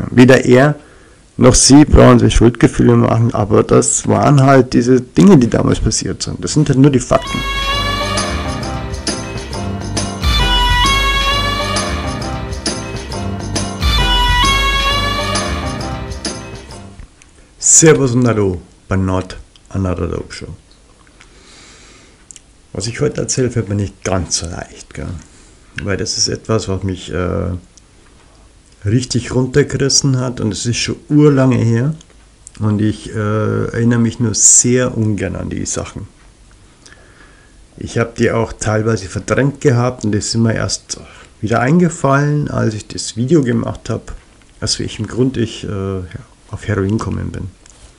Weder er noch sie brauchen sich Schuldgefühle machen, aber das waren halt diese Dinge, die damals passiert sind. Das sind halt nur die Fakten. Servus und Hallo bei Not Another Dope Show. Was ich heute erzähle, fällt mir nicht ganz so leicht, gell? Weil das ist etwas, was mich richtig runtergerissen hat und es ist schon urlange her und ich erinnere mich nur sehr ungern an die Sachen. Ich habe die auch teilweise verdrängt gehabt und das ist mir erst wieder eingefallen, als ich das Video gemacht habe, aus welchem Grund ich auf Heroin gekommen bin.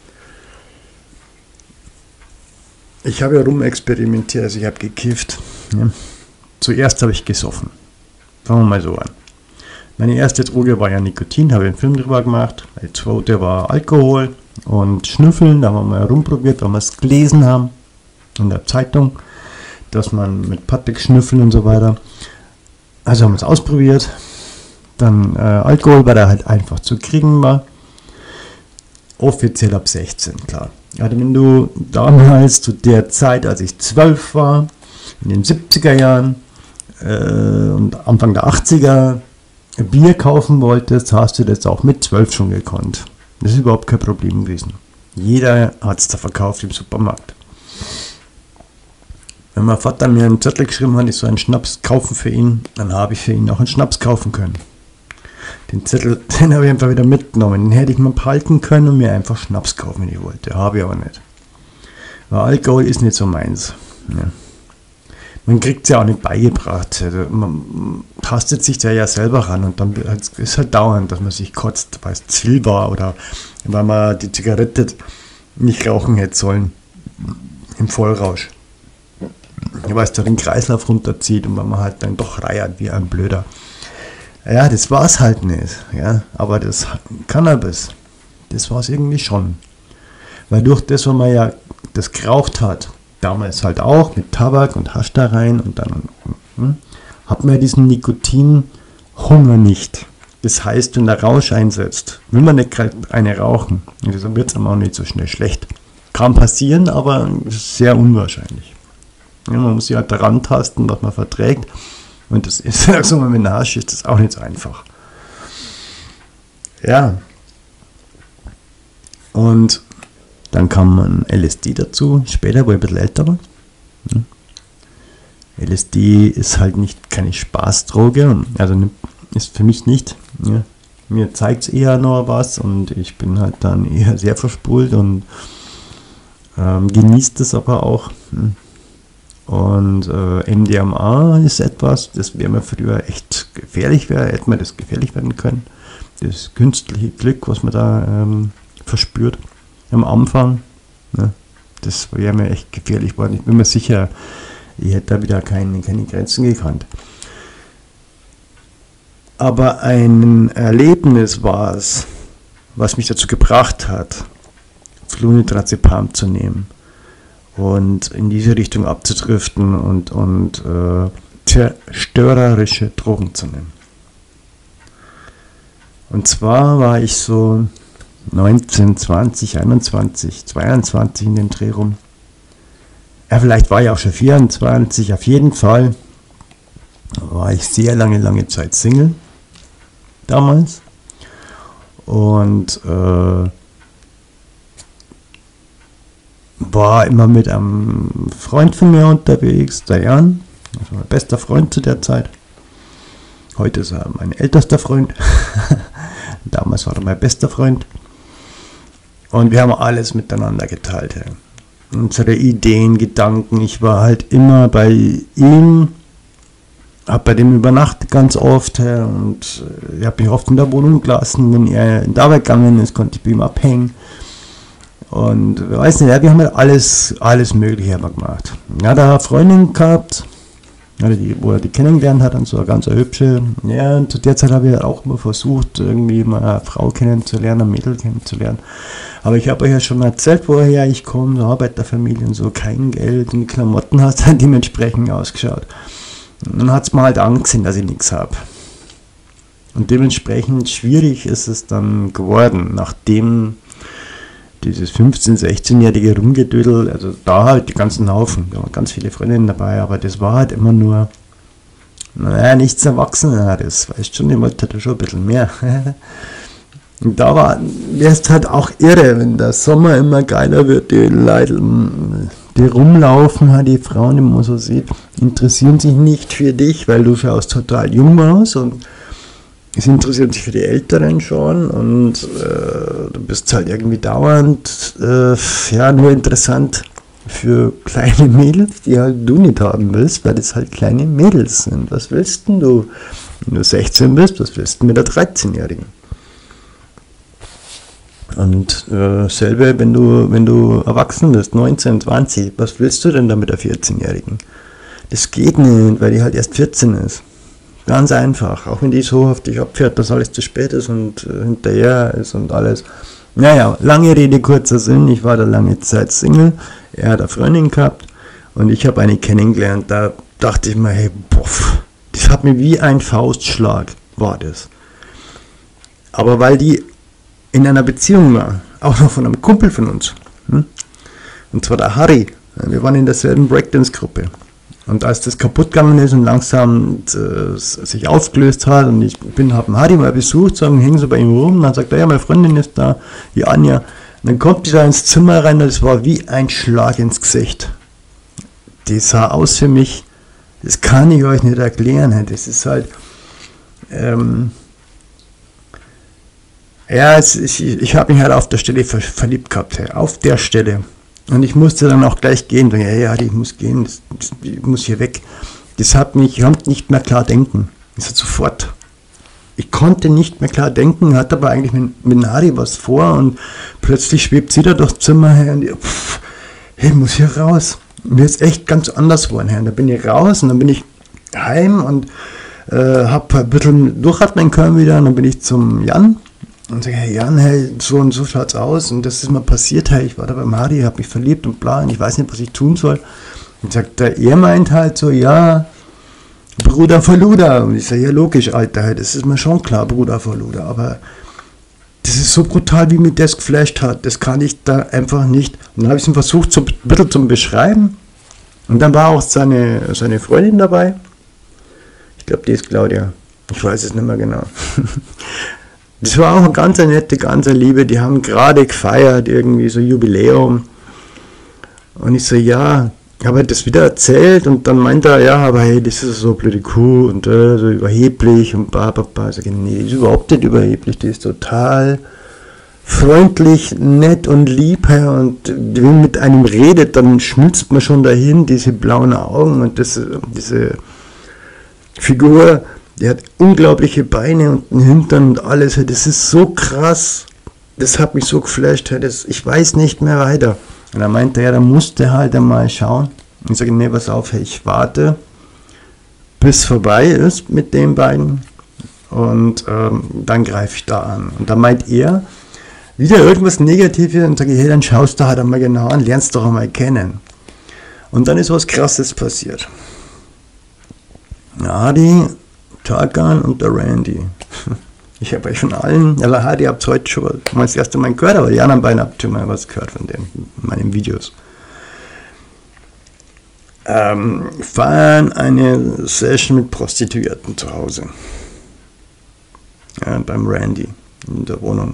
Ich habe ja rumexperimentiert, also ich habe gekifft. Ja. Zuerst habe ich gesoffen. Fangen wir mal so an. Meine erste Droge war ja Nikotin, habe einen Film drüber gemacht. Die zweite war Alkohol und Schnüffeln, da haben wir mal rumprobiert, weil wir es gelesen haben in der Zeitung, dass man mit Patek schnüffeln und so weiter. Also haben wir es ausprobiert. Dann Alkohol, weil der halt einfach zu kriegen war. Offiziell ab 16, klar. Also wenn du damals zu der Zeit, als ich 12 war, in den 70er Jahren und Anfang der 80er Bier kaufen wolltest, hast du das auch mit 12 schon gekonnt. Das ist überhaupt kein Problem gewesen. Jeder hat es da verkauft im Supermarkt. Wenn mein Vater mir einen Zettel geschrieben hat, ich soll einen Schnaps kaufen für ihn, dann habe ich für ihn auch einen Schnaps kaufen können. Den Zettel, den habe ich einfach wieder mitgenommen. Den hätte ich mal behalten können und mir einfach Schnaps kaufen, wenn ich wollte. Habe ich aber nicht. Weil Alkohol ist nicht so meins. Ja. Man kriegt es ja auch nicht beigebracht. Man tastet sich da ja selber ran und dann ist halt dauernd, dass man sich kotzt, weil es zu viel war oder weil man die Zigarette nicht rauchen hätte sollen. Im Vollrausch. Weil es da den Kreislauf runterzieht und weil man halt dann doch reiert wie ein Blöder. Ja, das war es halt nicht. Ja, aber das Cannabis, das war es irgendwie schon. Weil durch das, was man ja das geraucht hat, damals halt auch mit Tabak und Hasch da rein und dann hat man ja diesen Nikotinhunger nicht. Das heißt, wenn der Rausch einsetzt, will man nicht gerade eine rauchen. Also wird es einem auch nicht so schnell schlecht. Kann passieren, aber sehr unwahrscheinlich. Ja, man muss sich halt daran tasten, was man verträgt. Und das ist, so mit Hasch ist das auch nicht so einfach. Ja. Und dann kam ein LSD dazu, später, wo ich ein bisschen älter war. LSD ist halt nicht keine Spaßdroge, also ist für mich nicht. Ja. Mir zeigt es eher noch was und ich bin halt dann eher sehr verspult und genießt es aber auch. Und MDMA ist etwas, das wäre mir früher echt gefährlich, hätte mir das gefährlich werden können. Das künstliche Glück, was man da verspürt am Anfang, ne, das wäre mir echt gefährlich worden. Ich bin mir sicher, ich hätte da wieder keine Grenzen gekannt. Aber ein Erlebnis war es, was mich dazu gebracht hat, Flunitrazepam zu nehmen. Und in diese Richtung abzudriften und zerstörerische Drogen zu nehmen. Und zwar war ich so 19, 20, 21, 22 in den Dreh rum. Ja, vielleicht war ich auch schon 24, auf jeden Fall war ich sehr lange Zeit Single damals. Und war immer mit einem Freund von mir unterwegs, der Jan, also mein bester Freund zu der Zeit. Heute ist er mein ältester Freund. Damals war er mein bester Freund. Und wir haben alles miteinander geteilt. Ja. Unsere Ideen, Gedanken. Ich war halt immer bei ihm, habe bei dem übernachtet ganz oft. Ja, und ich habe mich oft in der Wohnung gelassen. Wenn er in die Arbeit gegangen ist, konnte ich bei ihm abhängen. Und weiß nicht, ja, wir haben halt alles Mögliche gemacht. Ja, da hat eine Freundin gehabt, wo er die kennengelernt hat, und so eine ganz hübsche. Ja, und zu der Zeit habe ich auch immer versucht, irgendwie mal eine Frau kennenzulernen, ein Mädel kennenzulernen. Aber ich habe euch ja schon mal erzählt, woher ich komme, so Arbeiterfamilie und so, kein Geld und die Klamotten hast dann dementsprechend ausgeschaut. Und dann hat es mir halt angesehen, dass ich nichts habe. Und dementsprechend schwierig ist es dann geworden, nachdem dieses 15-, 16-jährige Rumgedödel, also da halt die ganzen Haufen, da waren ganz viele Freundinnen dabei, aber das war halt immer nur, naja, nichts Erwachseneres, weißt schon, ich wollte da schon ein bisschen mehr. Und da war, wärst halt auch irre, wenn der Sommer immer geiler wird, die Leute, die rumlaufen, halt die Frauen, die man so sieht, interessieren sich nicht für dich, weil du schaust total jung aus und es interessiert sich für die Älteren schon und du bist halt irgendwie dauernd nur interessant für kleine Mädels, die halt du nicht haben willst, weil das halt kleine Mädels sind. Was willst denn du, wenn du 16 bist, was willst du mit der 13-Jährigen? Und selbe, wenn du erwachsen bist, 19, 20, was willst du denn da mit der 14-Jährigen? Das geht nicht, weil die halt erst 14 ist. Ganz einfach, auch wenn die so auf dich abfährt, dass alles zu spät ist und hinterher ist und alles. Naja, lange Rede, kurzer Sinn, ich war da lange Zeit Single, er hat eine Freundin gehabt und ich habe eine kennengelernt, da dachte ich mir, hey, boff, das hat mir wie ein Faustschlag, war das. Aber weil die in einer Beziehung war, auch noch von einem Kumpel von uns, und zwar der Harry, wir waren in derselben Breakdance-Gruppe. Und als das kaputt gegangen ist und langsam sich aufgelöst hat und ich habe Harry mal besucht, hängen so bei ihm rum, und dann sagt er, ja, meine Freundin ist da, die Anja. Und dann kommt die da ins Zimmer rein und das war wie ein Schlag ins Gesicht. Die sah aus für mich, das kann ich euch nicht erklären, das ist halt, ich habe mich halt auf der Stelle verliebt gehabt, auf der Stelle. Und ich musste dann auch gleich gehen. Ja, ich muss gehen, ich muss hier weg. Ich konnte nicht mehr klar denken. Das hat sofort. Ich konnte nicht mehr klar denken, hatte aber eigentlich mit Nari was vor und plötzlich schwebt sie da durchs Zimmer her und ich muss hier raus. Mir ist echt ganz anders geworden. Und da bin ich raus und dann bin ich heim und habe ein bisschen durchatmen können wieder und dann bin ich zum Jan. Und sage, hey Jan, hey, so und so schaut's aus und das ist mal passiert, hey, ich war da beim Hardy, habe mich verliebt und bla, und ich weiß nicht, was ich tun soll. Und sagt er meint halt so, ja, Bruder Verluder. Und ich sage, ja logisch, Alter, das ist mir schon klar, Bruder Verluder, aber das ist so brutal, wie mich das geflasht hat, das kann ich da einfach nicht. Und dann habe ich es ihm versucht, so ein bisschen zu beschreiben und dann war auch seine Freundin dabei. Ich glaube, die ist Claudia, ich weiß es nicht mehr genau. Das war auch eine ganz nette, ganz liebe, die haben gerade gefeiert, irgendwie so Jubiläum. Und ich so, ja, habe das wieder erzählt und dann meinte er, ja, aber hey, das ist so eine blöde Kuh und so überheblich und bla. Ich sage, nee, die ist überhaupt nicht überheblich, die ist total freundlich, nett und lieb, und wenn man mit einem redet, dann schmilzt man schon dahin, diese blauen Augen und diese Figur. Der hat unglaubliche Beine und einen Hintern und alles. Das ist so krass. Das hat mich so geflasht. Ich weiß nicht mehr weiter. Und er meinte, ja, da musste halt einmal schauen. Und ich sage, nee, pass auf, hey, ich warte, bis vorbei ist mit den beiden. Und dann greife ich da an. Und da meint er wieder irgendwas Negatives und sage, hey, dann schaust du halt einmal genau an, lernst doch einmal kennen. Und dann ist was Krasses passiert. Hardy, Tarkan und der Randy. Ich habe euch von allen, also Hardy habt ihr heute schon mal das erste Mal gehört, aber die anderen beiden habt ihr mal was gehört von denen, in meinen Videos. Feiern eine Session mit Prostituierten zu Hause. Ja, beim Randy in der Wohnung.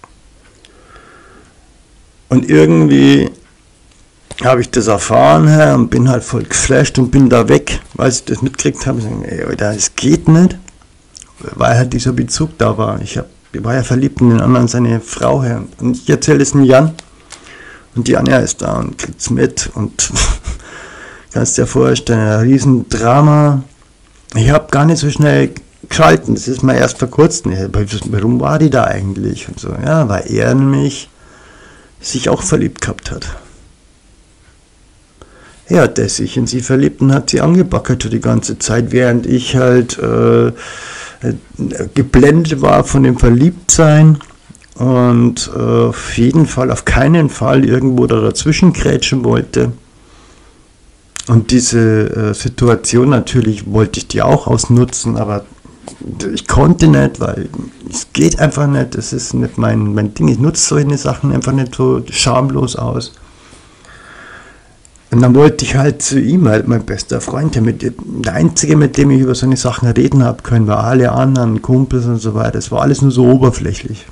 Und irgendwie habe ich das erfahren und bin halt voll geflasht und bin da weg, weil ich das mitgekriegt habe. Ich sage, ey, Alter, das geht nicht, weil halt dieser Bezug da war. Ich war ja verliebt in den anderen, seine Frau her. Und ich erzähle es dem Jan und die Anja ist da und kriegt es mit und kannst dir vorstellen, ein Riesendrama. Ich habe gar nicht so schnell geschalten, das ist mir erst vor kurzem. Warum war die da eigentlich? Und so, ja, weil er nämlich sich auch verliebt gehabt hat. Er hat sich in sie verliebt und hat sie angebackert die ganze Zeit, während ich halt geblendet war von dem Verliebtsein und auf jeden Fall, auf keinen Fall irgendwo da dazwischen grätschen wollte. Und diese Situation natürlich wollte ich die auch ausnutzen, aber ich konnte nicht, weil es geht einfach nicht, das ist nicht mein Ding, ich nutze solche Sachen einfach nicht so schamlos aus. Und dann wollte ich halt zu ihm, halt mein bester Freund, der Einzige, mit dem ich über so eine Sachen reden habe können, weil alle anderen Kumpels und so weiter, das war alles nur so oberflächlich.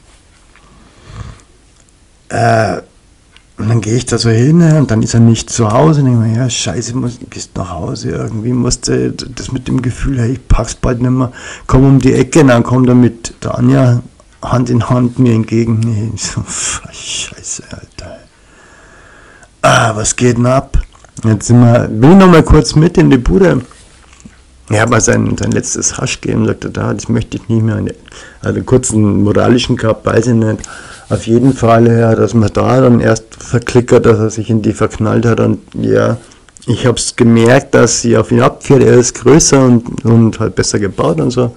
Und dann gehe ich da so hin und dann ist er nicht zu Hause und denke mir, ja scheiße, gehst nach Hause, irgendwie musste das mit dem Gefühl, hey, ich pack's bald nicht mehr, komm um die Ecke und dann kommt er mit der Anja Hand in Hand mir entgegen. Nee, so, scheiße, Alter. Was geht denn ab? Jetzt bin ich noch mal kurz mit in die Bude. Er hat mal sein letztes Hasch gegeben, sagt er, das möchte ich nicht mehr. Also einen kurzen moralischen gehabt, weiß ich nicht. Auf jeden Fall, ja, dass man da dann erst verklickert, dass er sich in die verknallt hat. Und ja, ich habe es gemerkt, dass sie auf ihn abfährt. Er ist größer und halt besser gebaut und so.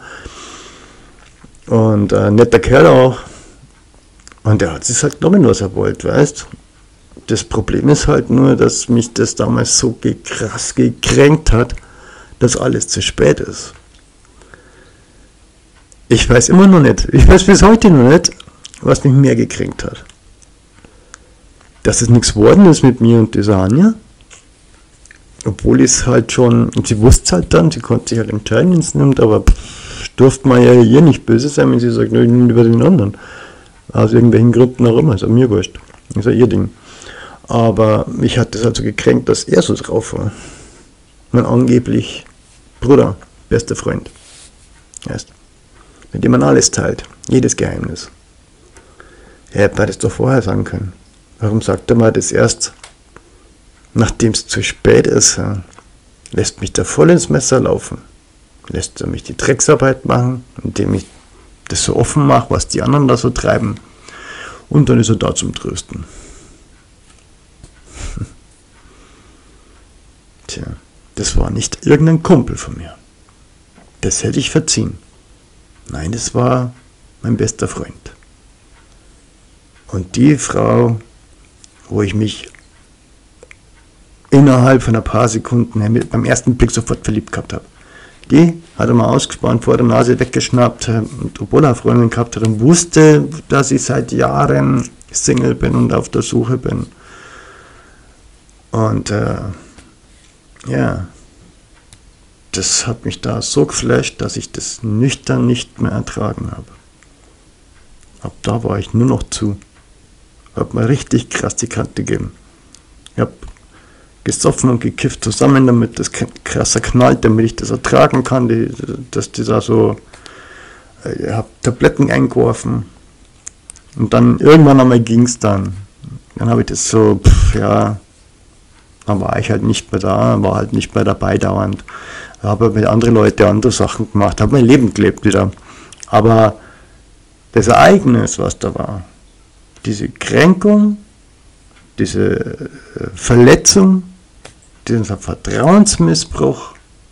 Und netter Kerl auch. Und er hat sich halt genommen, was er wollte, weißt. Das Problem ist halt nur, dass mich das damals so krass gekränkt hat, dass alles zu spät ist. Ich weiß immer noch nicht, ich weiß bis heute noch nicht, was mich mehr gekränkt hat. Dass es nichts geworden ist mit mir und dieser Anja. Obwohl ich es halt schon, und sie wusste es halt dann, sie konnte sich halt entscheiden, wenn es nimmt, aber durfte man ja hier nicht böse sein, wenn sie sagt, nö, ich nehme über den anderen. Aus irgendwelchen Gründen auch immer, ist auch mir wurscht. Das ist ja ihr Ding. Aber mich hat das also gekränkt, dass er so drauf war. Mein angeblich Bruder, bester Freund. Heißt, mit dem man alles teilt, jedes Geheimnis. Er hätte das doch vorher sagen können. Warum sagt er mal das erst, nachdem es zu spät ist? Ja? Lässt mich da voll ins Messer laufen. Lässt er mich die Drecksarbeit machen, indem ich das so offen mache, was die anderen da so treiben. Und dann ist er da zum Trösten. Tja, das war nicht irgendein Kumpel von mir. Das hätte ich verziehen. Nein, das war mein bester Freund. Und die Frau, wo ich mich innerhalb von ein paar Sekunden beim ersten Blick sofort verliebt gehabt habe, die hat er mal ausgespannt, vor der Nase weggeschnappt, und obwohl er eine Freundin gehabt hat und wusste, dass ich seit Jahren Single bin und auf der Suche bin. Und ja, das hat mich da so geflasht, dass ich das nüchtern nicht mehr ertragen habe. Ab da war ich nur noch zu. Hab mir richtig krass die Kante gegeben. Ich hab gesoffen und gekifft zusammen, damit das krasser knallt, damit ich das ertragen kann, dass dieser so, ich hab Tabletten eingeworfen und dann irgendwann einmal ging's dann. Dann habe ich das so, ja, dann war ich halt nicht mehr da, war halt nicht mehr dabei dauernd. Habe mit anderen Leuten andere Sachen gemacht, habe mein Leben gelebt wieder. Aber das Ereignis, was da war, diese Kränkung, diese Verletzung, dieser Vertrauensmissbrauch,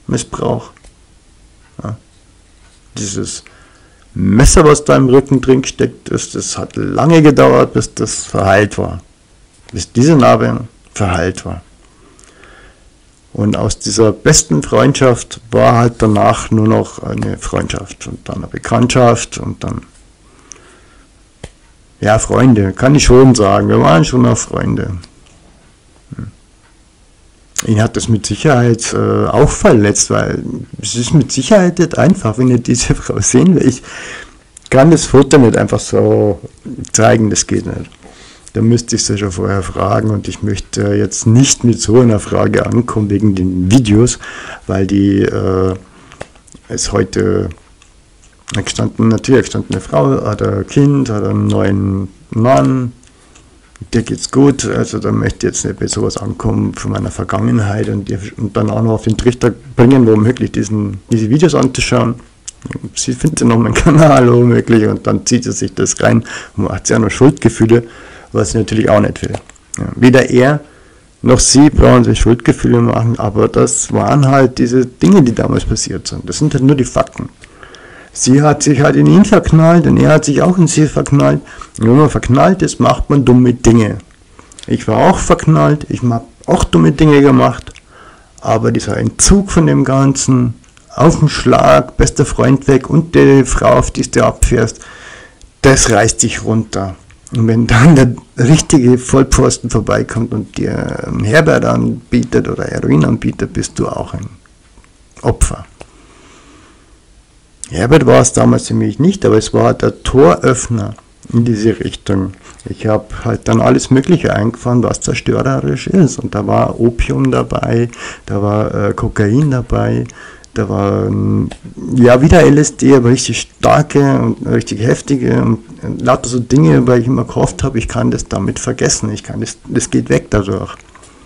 ja, dieses Messer, was da im Rücken drin gesteckt ist, das hat lange gedauert, bis das verheilt war. Bis diese Narbe verheilt war. Und aus dieser besten Freundschaft war halt danach nur noch eine Freundschaft und dann eine Bekanntschaft und dann, ja, Freunde, kann ich schon sagen, wir waren schon auch Freunde. Ihn hat das mit Sicherheit auch verletzt, weil es ist mit Sicherheit nicht einfach, wenn ihr diese Frau sehen will. Ich kann das Foto nicht einfach so zeigen, das geht nicht. Da müsste ich sie schon vorher fragen und ich möchte jetzt nicht mit so einer Frage ankommen wegen den Videos, weil die ist heute natürlich gestandene Frau, hat ein Kind, hat einen neuen Mann, der geht's gut, also da möchte ich jetzt nicht bei sowas ankommen von meiner Vergangenheit und dann auch noch auf den Trichter bringen, womöglich diese Videos anzuschauen. Sie findet ja noch meinen Kanal womöglich und dann zieht sie sich das rein und hat ja noch Schuldgefühle, was sie natürlich auch nicht will. Ja, weder er noch sie brauchen sich Schuldgefühle machen, aber das waren halt diese Dinge, die damals passiert sind. Das sind halt nur die Fakten. Sie hat sich halt in ihn verknallt und er hat sich auch in sie verknallt. Und wenn man verknallt ist, macht man dumme Dinge. Ich war auch verknallt, ich habe auch dumme Dinge gemacht, aber dieser Entzug von dem Ganzen, auf den Schlag, bester Freund weg und die Frau, auf die du abfährst, das reißt dich runter. Und wenn dann der richtige Vollpfosten vorbeikommt und dir Herbert anbietet oder Heroin anbietet, bist du auch ein Opfer. Herbert war es damals für mich nicht, aber es war der Toröffner in diese Richtung. Ich habe halt dann alles Mögliche eingefahren, was zerstörerisch ist. Und da war Opium dabei, da war Kokain dabei, da war ja wieder LSD, aber richtig starke und richtig heftige und lauter so Dinge, weil ich immer gehofft habe, ich kann das damit vergessen, das geht weg dadurch.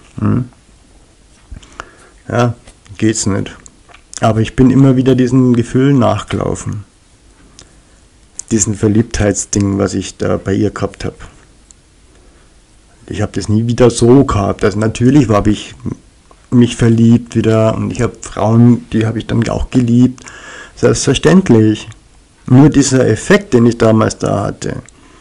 Ja, geht's nicht. Aber ich bin immer wieder diesen Gefühlen nachgelaufen. Diesen Verliebtheitsding, was ich da bei ihr gehabt habe. Ich habe das nie wieder so gehabt. Also natürlich habe ich mich verliebt wieder und ich habe Frauen, die habe ich dann auch geliebt. Selbstverständlich. Nur dieser Effekt, den ich damals da hatte,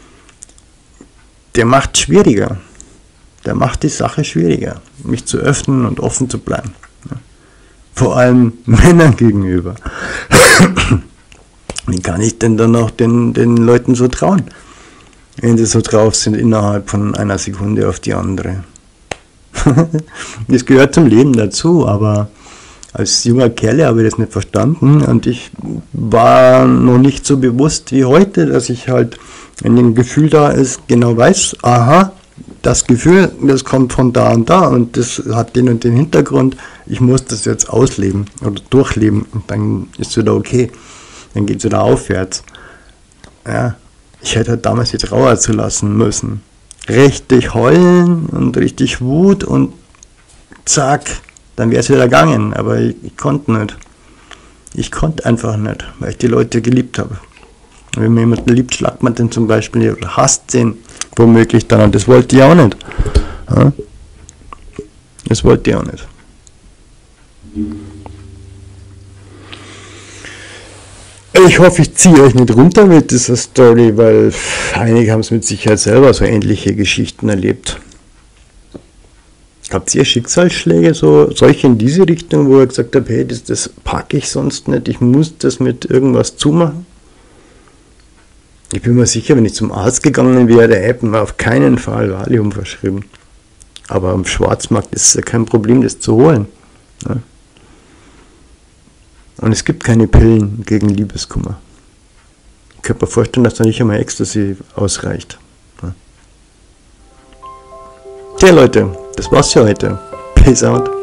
der macht schwieriger. Der macht die Sache schwieriger, mich zu öffnen und offen zu bleiben. Vor allem Männern gegenüber. Wie kann ich denn dann noch den Leuten so trauen, wenn sie so drauf sind innerhalb von einer Sekunde auf die andere? Das gehört zum Leben dazu, aber als junger Kerl habe ich das nicht verstanden und ich war noch nicht so bewusst wie heute, dass ich halt, wenn ein Gefühl da ist, genau weiß, aha, das Gefühl, das kommt von da und das hat den und den Hintergrund, ich muss das jetzt ausleben oder durchleben und dann ist es wieder okay. Dann geht es wieder aufwärts. Ja, ich hätte halt damals die Trauer zulassen müssen. Richtig heulen und richtig Wut und zack, dann wäre es wieder gegangen. Aber ich konnte nicht. Ich konnte einfach nicht, weil ich die Leute geliebt habe. Und wenn man jemanden liebt, schlagt man den zum Beispiel oder hasst den womöglich dann. Und das wollte ich auch nicht. Ja? Das wollte ich auch nicht. Ich hoffe, ich ziehe euch nicht runter mit dieser Story, weil einige haben es mit Sicherheit selber so ähnliche Geschichten erlebt. Habt ihr Schicksalsschläge, solche in diese Richtung, wo ihr gesagt habt, hey, das packe ich sonst nicht, ich muss das mit irgendwas zumachen? Ich bin mir sicher, wenn ich zum Arzt gegangen wäre, der hätte mir auf keinen Fall Valium verschrieben. Aber am Schwarzmarkt ist es ja kein Problem, das zu holen. Ja? Und es gibt keine Pillen gegen Liebeskummer. Ich könnte mir vorstellen, dass da nicht einmal Ecstasy ausreicht. Ja. Tja Leute, das war's für heute. Peace out.